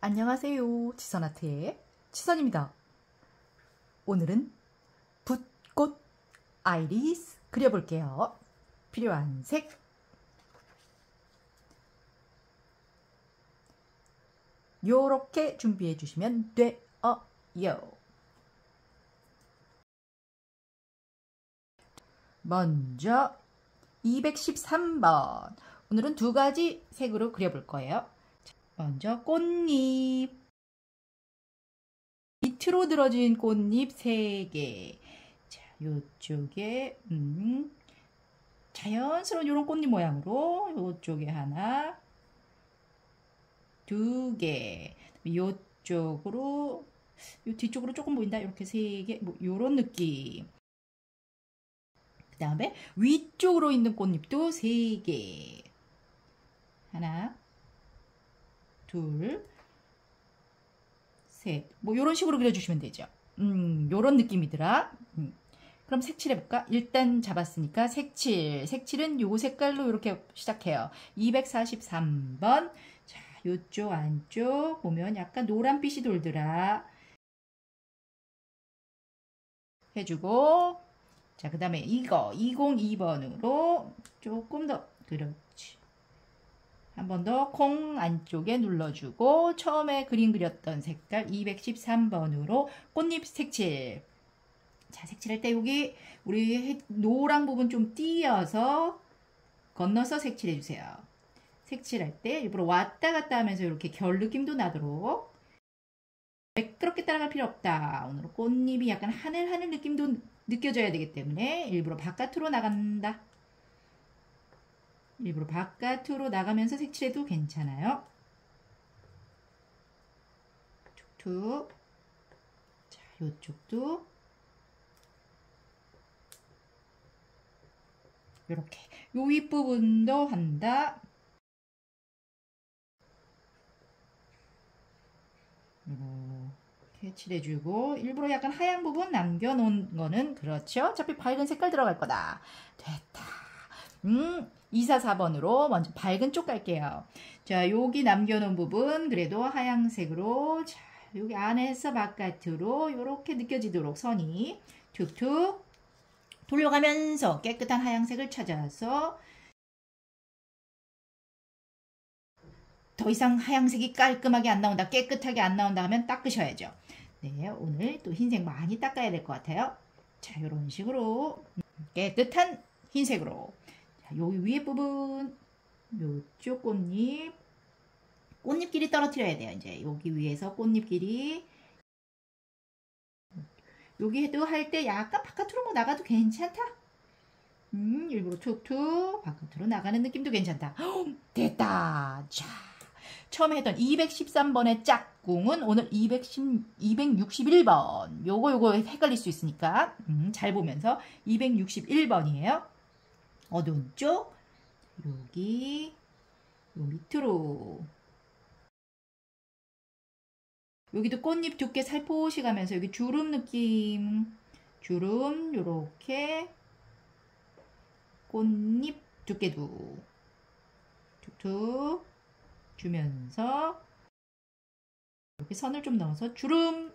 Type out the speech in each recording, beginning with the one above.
안녕하세요. 지선아트의 지선입니다. 오늘은 붓꽃 아이리스 그려볼게요. 필요한 색 요렇게 준비해 주시면 돼요. 먼저 213번. 오늘은 두 가지 색으로 그려볼 거예요. 먼저 꽃잎. 밑으로 들어진 꽃잎 3개. 자, 요쪽에 자연스러운 이런 꽃잎 모양으로 요쪽에 하나, 2개. 요쪽으로, 요 뒤쪽으로 조금 보인다. 이렇게 3개. 뭐 요런 느낌. 그 다음에 위쪽으로 있는 꽃잎도 3개. 하나, 둘, 셋. 뭐 요런 식으로 그려주시면 되죠. 요런 느낌이더라. 그럼 색칠해볼까? 일단 잡았으니까 색칠. 색칠은 요 색깔로 이렇게 시작해요. 243번. 자, 요쪽 안쪽 보면 약간 노란빛이 돌더라. 해주고. 자, 그 다음에 이거 202번으로 조금 더. 그렇지. 한 번 더 콩 안쪽에 눌러주고 처음에 그림 그렸던 색깔 213번으로 꽃잎 색칠. 자, 색칠할 때 여기 우리 노란 부분 좀 띄어서 건너서 색칠해 주세요. 색칠할 때 일부러 왔다 갔다 하면서 이렇게 결 느낌도 나도록. 매끄럽게 따라갈 필요 없다. 오늘 꽃잎이 약간 하늘하늘 느낌도 느껴져야 되기 때문에 일부러 바깥으로 나간다. 일부러 바깥으로 나가면서 색칠해도 괜찮아요. 툭툭. 자, 요쪽도 이렇게 요 윗부분도 한다. 이렇게 칠해주고 일부러 약간 하얀 부분 남겨놓은 거는 그렇죠. 어차피 밝은 색깔 들어갈 거다. 됐다. 244번으로 먼저 밝은 쪽 갈게요. 자, 여기 남겨놓은 부분 그래도 하얀색으로 자, 여기 안에서 바깥으로 이렇게 느껴지도록 선이 툭툭 돌려가면서 깨끗한 하얀색을 찾아서 더 이상 하얀색이 깔끔하게 안 나온다, 깨끗하게 안 나온다 하면 닦으셔야죠. 네, 오늘 또 흰색 많이 닦아야 될 것 같아요. 자, 이런 식으로 깨끗한 흰색으로. 자, 여기 위에 부분, 요쪽 꽃잎끼리 떨어뜨려야 돼요. 이제 여기 위에서 꽃잎끼리. 여기도 할 때 약간 바깥으로 뭐 나가도 괜찮다. 일부러 툭툭 바깥으로 나가는 느낌도 괜찮다. 됐다. 자, 처음에 했던 213번의 짝꿍은 오늘 261번. 요거 헷갈릴 수 있으니까 잘 보면서 261번이에요. 어두운 쪽 여기 요 밑으로 여기도 꽃잎 두께 살포시 가면서 여기 주름 느낌, 주름 요렇게 꽃잎 두께도 툭툭 주면서 이렇게 선을 좀 넣어서 주름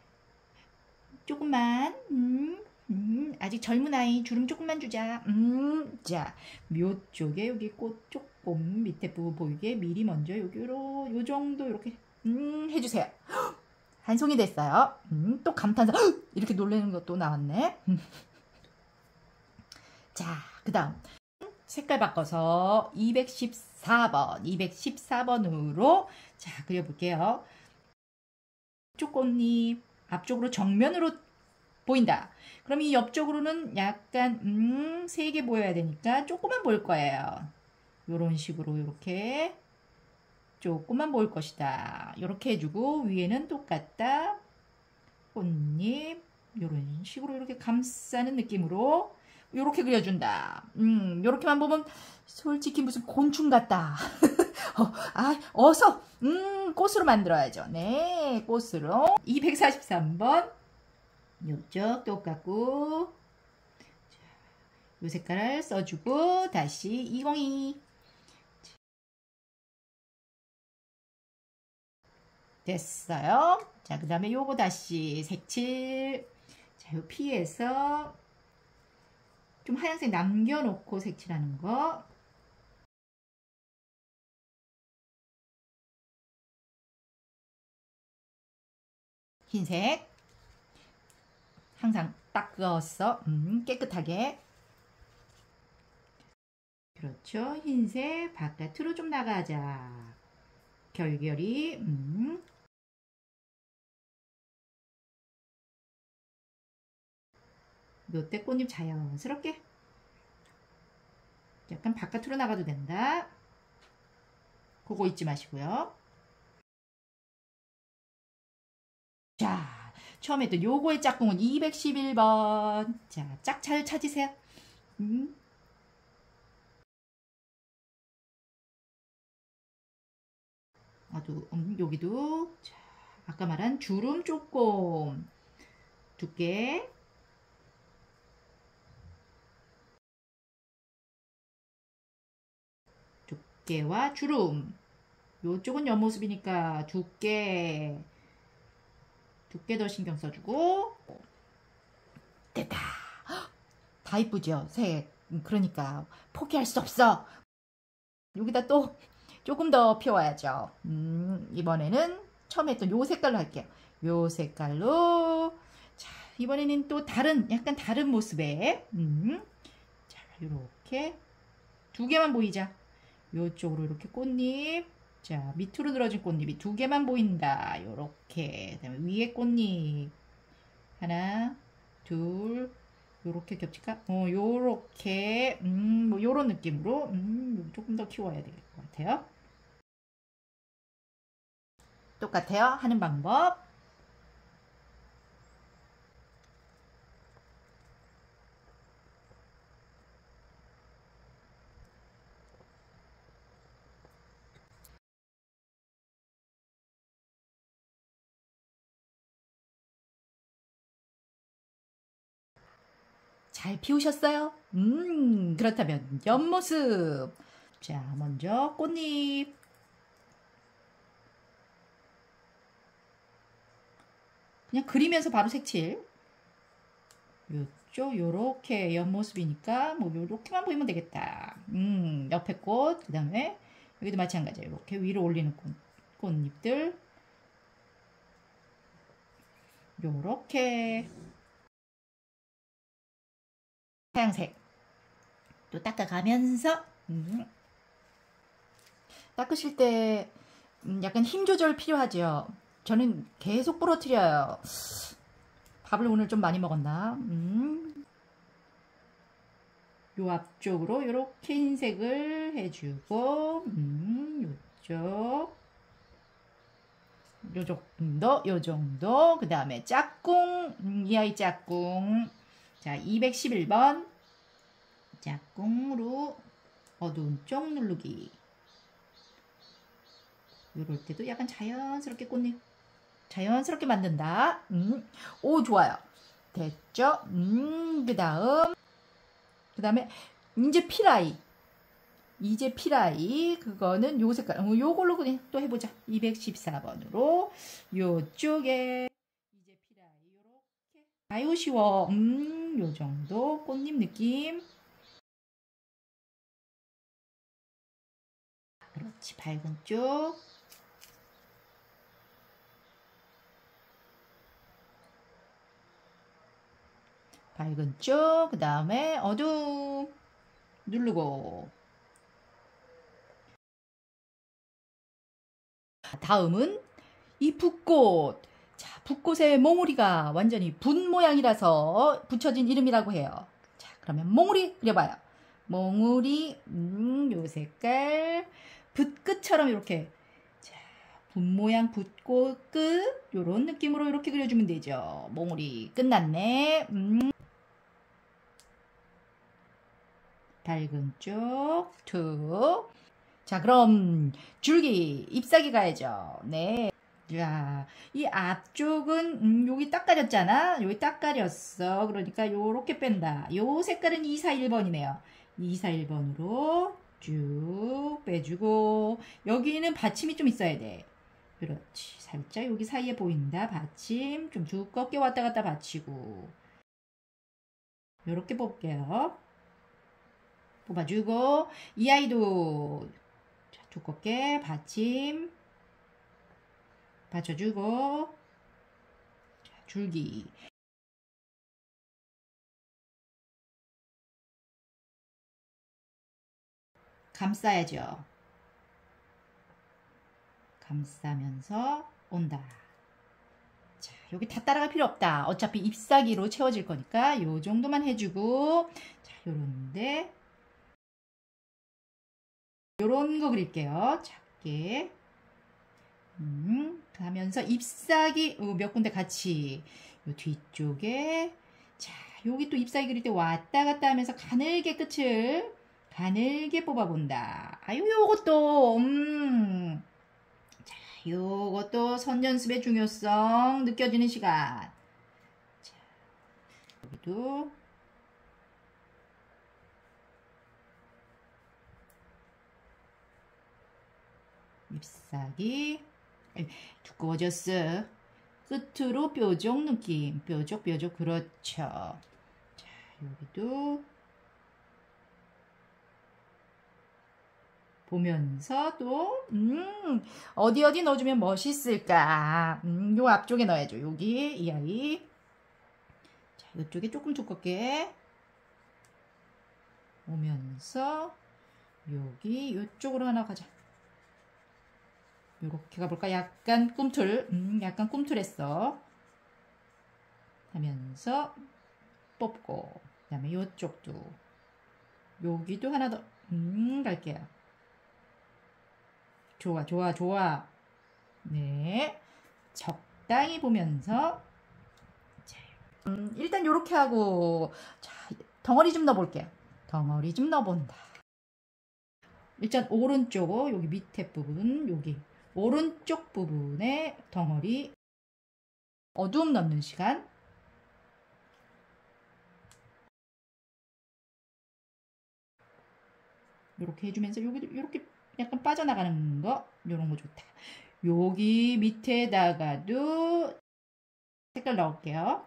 조금만 아직 젊은 아이 주름 조금만 주자. 자, 묘쪽에 여기 꽃 조금 밑에 부분 보이게 미리 먼저 여기로 요 정도 이렇게 해주세요. 한 송이 됐어요. 또 감탄사 이렇게 놀라는 것도 나왔네. 자, 그 다음 색깔 바꿔서 214번으로 자, 그려볼게요. 이쪽 꽃잎 앞쪽으로 정면으로 보인다. 그럼 이 옆쪽으로는 약간 3개 보여야 되니까 조금만 보일 거예요. 이런 식으로 이렇게 조금만 보일 것이다. 이렇게 해주고 위에는 똑같다. 꽃잎 이런 식으로 이렇게 감싸는 느낌으로 이렇게 그려준다. 이렇게만 보면 솔직히 무슨 곤충 같다. 어서 꽃으로 만들어야죠. 네, 꽃으로. 243번 요쪽 똑같고 이 색깔을 써주고 다시 202 됐어요. 자, 그 다음에 요거 다시 색칠. 자, 요 피에서 좀 하얀색 남겨놓고 색칠하는 거. 흰색. 항상 닦았어. 깨끗하게. 그렇죠. 흰색 바깥으로 좀 나가자. 결결이. 요때 꽃잎 자연스럽게 약간 바깥으로 나가도 된다. 그거 잊지 마시고요. 자, 처음에 또 요거의 짝꿍은 211번. 자, 짝 잘 찾으세요. 여기도. 자, 아까 말한 주름 조금 두께. 두께와 주름. 요쪽은 옆모습이니까 두께 더 신경 써주고. 됐다. 다 이쁘죠? 색. 그러니까 포기할 수 없어. 여기다 또 조금 더 피워야죠. 이번에는 처음에 했던 요 색깔로 할게요. 요 색깔로. 자, 이번에는 또 약간 다른 모습의 자, 요렇게 두 개만 보이자. 요쪽으로 이렇게 꽃잎. 자, 밑으로 늘어진 꽃잎이 두 개만 보인다. 요렇게. 그다음에 위에 꽃잎 하나, 둘, 요렇게 겹칠까? 요렇게. 뭐 요런 느낌으로 조금 더 키워야 될 것 같아요. 똑같아요. 하는 방법. 잘 피우셨어요? 그렇다면 옆모습. 자, 먼저 꽃잎. 그냥 그리면서 바로 색칠. 요쪽 요렇게 옆모습이니까 뭐 요렇게만 보이면 되겠다. 옆에 꽃. 그 다음에 여기도 마찬가지예요. 이렇게 위로 올리는 꽃잎들. 요렇게 하얀색 또 닦아가면서 닦으실 때 약간 힘 조절 필요하죠. 저는 계속 부러뜨려요. 밥을 오늘 좀 많이 먹었나? 요 앞쪽으로 이렇게 흰색을 해주고 요쪽 요 정도. 그 다음에 짝꿍. 이 아이 짝꿍. 자, 211번 짝꿍으로 어두운 쪽 누르기. 요럴 때도 약간 자연스럽게 꽃잎 자연스럽게 만든다. 오, 좋아요. 됐죠? 그 다음에 이제 피라이. 그거는 요 색깔. 요걸로 그냥 또 해보자. 214번으로 요쪽에 이제 피라이 요렇게. 아유, 쉬워. 요 정도 꽃잎 느낌. 그렇지. 밝은 쪽. 밝은 쪽. 그 다음에 어두움 누르고. 다음은 이 붓꽃. 자, 붓꽃의 몽우리가 완전히 붓 모양이라서 붙여진 이름이라고 해요. 자, 그러면 몽우리 그려봐요. 몽우리. 요 색깔. 붓끝처럼 이렇게. 자, 붓 모양 붓꽃 끝. 요런 느낌으로 이렇게 그려주면 되죠. 몽우리 끝났네. 밝은 쪽 툭. 자, 그럼 줄기 잎사귀 가야죠. 네. 야, 이 앞쪽은 여기 딱 가렸잖아. 여기 딱 가렸어. 그러니까 요렇게 뺀다. 요 색깔은 241번이네요. 241번으로 쭉 빼주고. 여기는 받침이 좀 있어야 돼. 그렇지. 살짝 여기 사이에 보인다. 받침 좀 두껍게 왔다 갔다 받치고 요렇게 뽑게요. 뽑아주고 이 아이도 자, 두껍게 받침 받쳐주고 자, 줄기 감싸야죠. 감싸면서 온다. 자, 여기 다 따라갈 필요 없다. 어차피 잎사귀로 채워질 거니까 요 정도만 해주고 자, 요런데 요런 거 그릴게요. 작게 하면서 잎사귀 몇 군데 같이 요 뒤쪽에 자 여기 또 잎사귀 그릴 때 왔다 갔다 하면서 가늘게 끝을 가늘게 뽑아본다. 아유 요것도 자 요것도 선 연습의 중요성 느껴지는 시간. 자 여기도 잎사귀 두꺼워졌어. 끝으로 뾰족 느낌. 뾰족 그렇죠. 자 여기도 보면서 또 어디 넣어주면 멋있을까. 요 앞쪽에 넣어야죠. 여기 이 아이 자 이쪽에 조금 두껍게 오면서 여기 요쪽으로 하나 가자. 요렇게 가볼까? 약간 약간 꿈틀했어. 하면서 뽑고, 그 다음에 요쪽도, 여기도 하나 더, 갈게요. 좋아. 네. 적당히 보면서, 자, 일단 요렇게 하고, 자, 덩어리 좀 넣어볼게요. 덩어리 좀 넣어본다. 일단 오른쪽, 여기 밑에 부분, 여기. 오른쪽 부분에 덩어리 어두움 넣는 시간. 이렇게 해주면서 여기도 이렇게 약간 빠져나가는 거 이런 거 좋다. 여기 밑에다가도 색깔 넣을게요.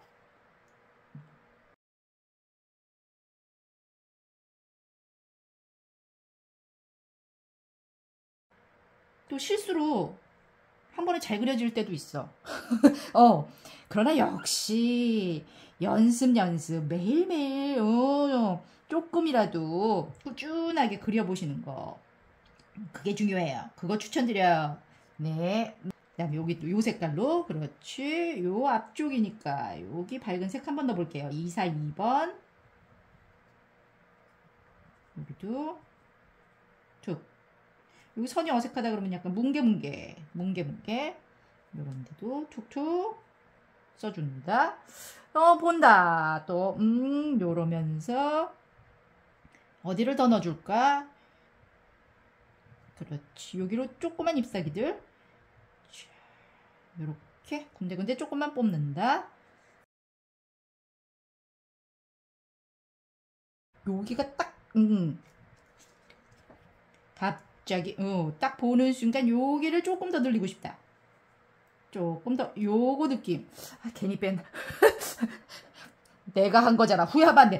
또 실수로 한 번에 잘 그려질 때도 있어. 그러나 역시 연습 매일매일 조금이라도 꾸준하게 그려보시는 거 그게 중요해요. 그거 추천드려요. 네. 그 다음에 여기 또 요 색깔로 그렇지. 요 앞쪽이니까 여기 밝은 색 한번 넣어볼게요. 2, 4, 2번 여기도 툭. 여기 선이 어색하다 그러면 약간 뭉게뭉게 이런 데도 툭툭 써준다. 본다. 또 요러면서 어디를 더 넣어줄까? 그렇지. 여기로 조그만 잎사귀들 요렇게 군데군데 조금만 뽑는다. 여기가 딱 갑자기 딱 보는 순간 여기를 조금 더 늘리고 싶다. 조금 더 요거 느낌. 괜히 뺀. 내가 한 거잖아. 후회하면 안 돼.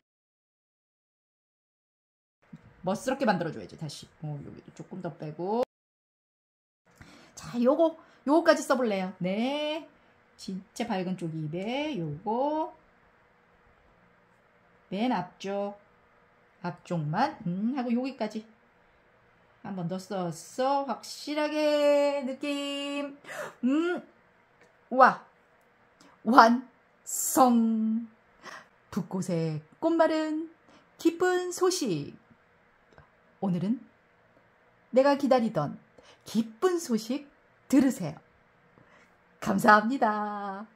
멋스럽게 만들어줘야지. 다시 여기도 조금 더 빼고. 자 요거까지 써볼래요. 네. 진짜 밝은 쪽 입에 요거 맨 앞쪽만 하고 여기까지 한 번 더 썼어. 확실하게 느낌. 와 완성. 붓꽃의 꽃말은 기쁜 소식. 오늘은 내가 기다리던 기쁜 소식 들으세요. 감사합니다.